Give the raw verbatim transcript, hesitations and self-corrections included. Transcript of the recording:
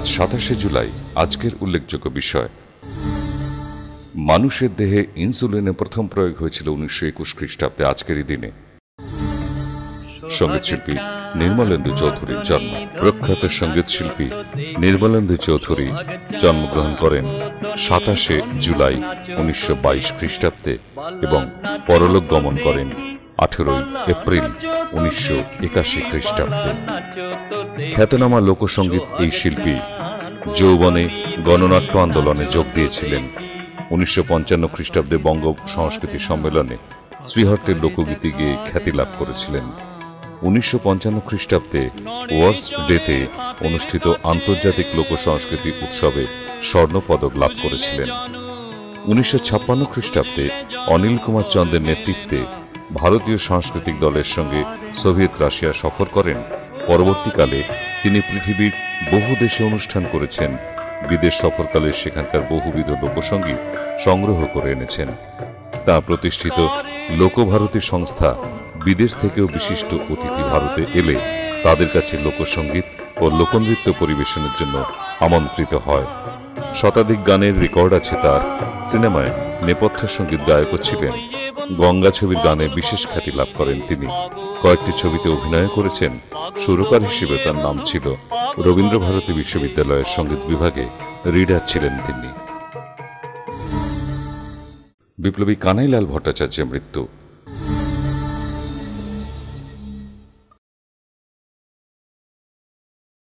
আজ সাতাশে জুলাই। আজকের উল্লেখযোগ্য বিষয়, মানুষের দেহে ইনসুলিনের প্রথম প্রয়োগ হয়েছিল উনিশশো একুশ খ্রিস্টাব্দে আজকেরই দিনে। সঙ্গীতশিল্পী নির্মলেন্দু চৌধুরীর জন্ম। প্রখ্যাত সঙ্গীত শিল্পী নির্মলেন্দু চৌধুরী জন্মগ্রহণ করেন সাতাশে জুলাই উনিশশো বাইশ খ্রিস্টাব্দে এবং পরলোক গমন করেন আঠেরোই এপ্রিল উনিশশো একাশি খ্রিস্টাব্দে। খ্যাতনামা লোকসঙ্গীত এই শিল্পী যৌবনে গণনাট্য আন্দোলনে যোগ দিয়েছিলেন। উনিশশো পঞ্চান্ন খ্রিস্টাব্দে বঙ্গ সংস্কৃতি সম্মেলনে শ্রীহট্টের লোকগীতি গেয়ে খ্যাতি লাভ করেছিলেন। উনিশশো পঞ্চান্ন খ্রিস্টাব্দে ওয়ার্স ডেতে অনুষ্ঠিত আন্তর্জাতিক লোক সংস্কৃতি উৎসবে স্বর্ণপদক লাভ করেছিলেন। উনিশশো ছাপ্পান্ন খ্রিস্টাব্দে অনিল কুমার চন্দের নেতৃত্বে ভারতীয় সাংস্কৃতিক দলের সঙ্গে সোভিয়েত রাশিয়া সফর করেন। পরবর্তীকালে তিনি পৃথিবীর বহু দেশে অনুষ্ঠান করেছেন। বিদেশ সফরকালে সেখানকার বহুবিধ লোকসঙ্গীত সংগ্রহ করে এনেছেন। তা প্রতিষ্ঠিত লোকভারতী সংস্থা বিদেশ থেকেও বিশিষ্ট অতিথি ভারতে এলে তাদের কাছে লোকসঙ্গীত ও লোকনৃত্য পরিবেশনের জন্য আমন্ত্রিত হয়। শতাধিক গানের রেকর্ড আছে তার। সিনেমায় নেপথ্য সঙ্গীত গায়কও ছিলেন। গঙ্গা ছবির গানে বিশেষ খ্যাতি লাভ করেন তিনি। কয়েকটি ছবিতে অভিনয় করেছেন। সুরকার হিসেবে তার নাম ছিল। রবীন্দ্রভারতী বিশ্ববিদ্যালয়ের সঙ্গীত বিভাগে রিডার ছিলেন তিনি। বিপ্লবী কানাইলাল ভট্টাচার্যের মৃত্যু।